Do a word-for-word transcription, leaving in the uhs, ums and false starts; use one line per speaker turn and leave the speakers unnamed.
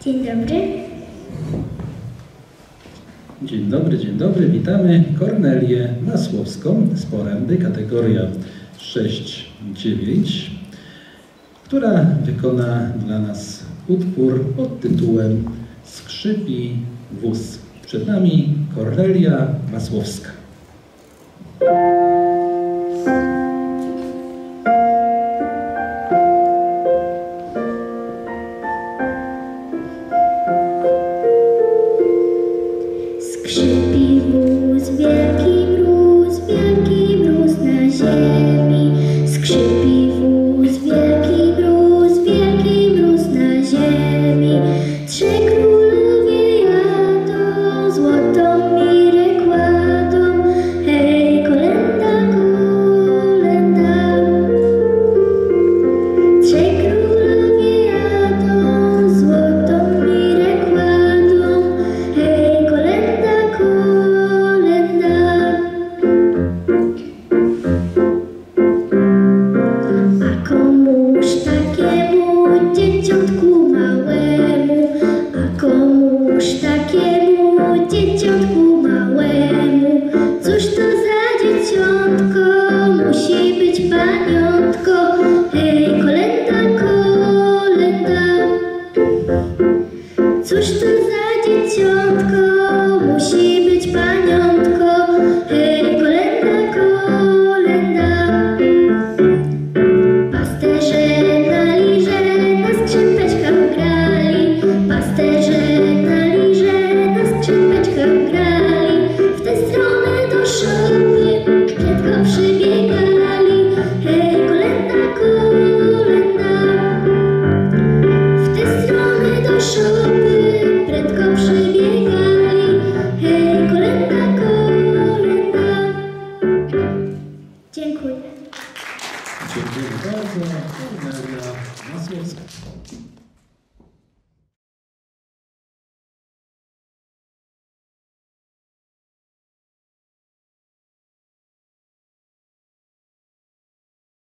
Dzień dobry.
Dzień dobry, dzień dobry. Witamy Kornelię Masłowską z Poręby, kategoria sześć dziewięć, która wykona dla nas utwór pod tytułem Skrzypi wóz. Przed nami Kornelia Masłowska.
Skrzypi wóz, wielki mróz, wielki mróz na ziemi. Skrzypi wóz, wielki mróz, wielki mróz na ziemi. Trzej królowie jadą, złotą mirę kładą. Hej, kolenda, kolenda. Trzej królowie jadą, złotą mirę kładą. Hej, kolenda, kolenda. A komuż takiemu dzieciątku małemu, a komuż takiemu dzieciątku małemu, cóż to za dzieciątko, musi być paniątko. Hej, kolenda, kolenda. Cóż to za dzieciątko, musi być paniątko. Hej, kolenda, kolenda. Pasterze na liże, na skrzypeczkach grali. Pasterze na liże, na skrzypeczkach grali. W tę stronę do szopy prędko przybiegali. Hej, kolenda, kolenda. W tę stronę do szopy prędko przybiegali. Hej, kolenda, kolenda. Dziękuję.
Dziękuję bardzo. Kornelia Masłowska.